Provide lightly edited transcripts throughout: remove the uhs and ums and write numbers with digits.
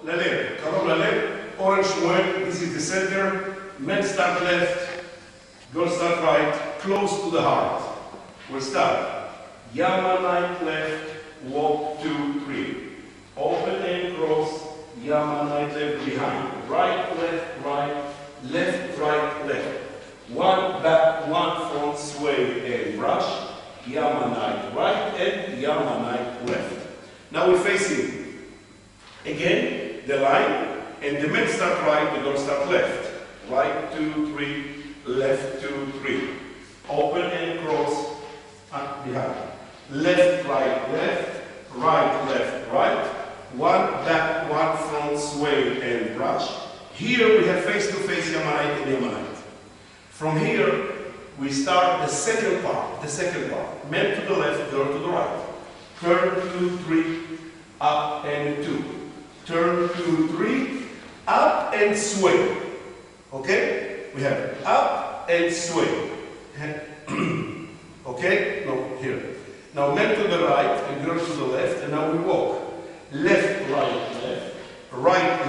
ללב, קרוב ללב, אורן שמואל, this is the center, men start left, girls start right, close to the heart. We'll start. Yamanite left, walk 2, 3. Open and cross, Yamanite left behind. Right, left, left. One back, one front, sway and brush. Yamanite right and Yamanite left. Now we're facing again the line, and the men start right, the girls start left. Right, 2, 3, left, 2, 3. Open and cross, and behind. Left, left, right. One back, one front, sway and brush. Here we have face-to-face Yamanite and Yamanite. From here, we start the second part. Men to the left, girl to the right. Turn 2, 3, up and 2. Turn 2, 3, up and sway. Okay? We have up and sway. Okay? No, here. Now men to the right and girl to the left, and now we walk. Left, right,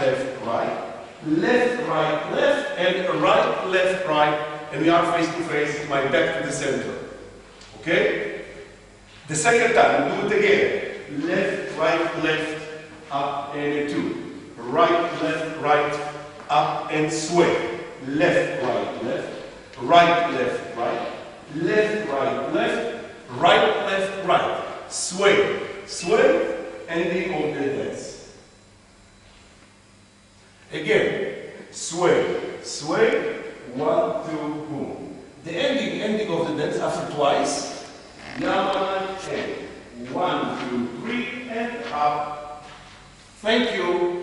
left, and right, right, and we are face to face, my back to the center. Okay? The second time, do it again. Left, up and 2. Right, up and sway. Left, right, left, right. Sway, ending of the dance. Again, sway, 1, 2, boom. The ending of the dance after twice. Yamanite and 1, 2, 3, and up. Thank you.